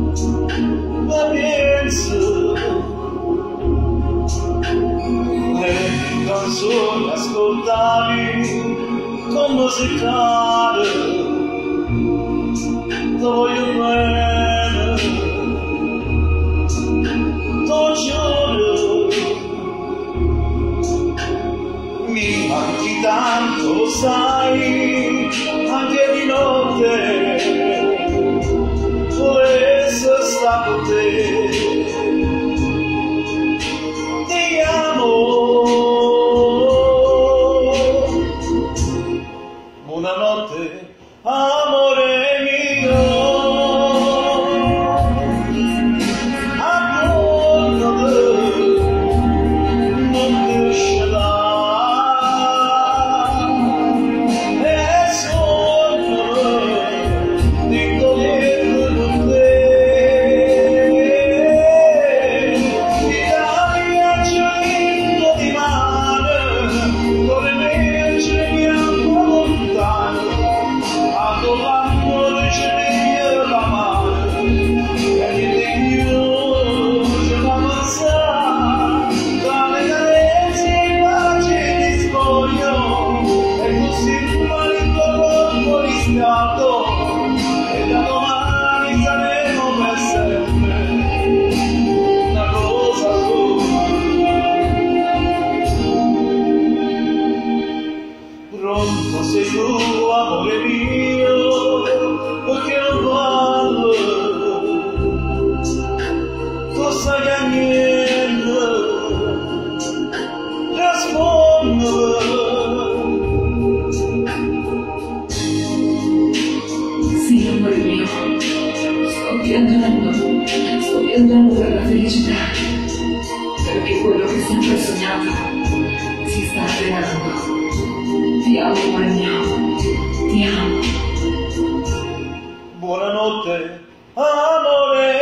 ma penso le canzoni ascoltavi con musicale, lo voglio bene, lo giuro, mi manchi tanto, lo sai, anche di notte volesse sta con te. Ti amo, buonanotte, amore mio. E da domani saremo per sempre una cosa sola. Pronto sei tu, amore mio, perché non parlo, tu sai che niente rispondo. Sì, amore mio, sto piangendo per la felicità, perché quello che sempre ho sognato si sta avverando. Ti amo, amore mio, ti amo. Buonanotte, amore.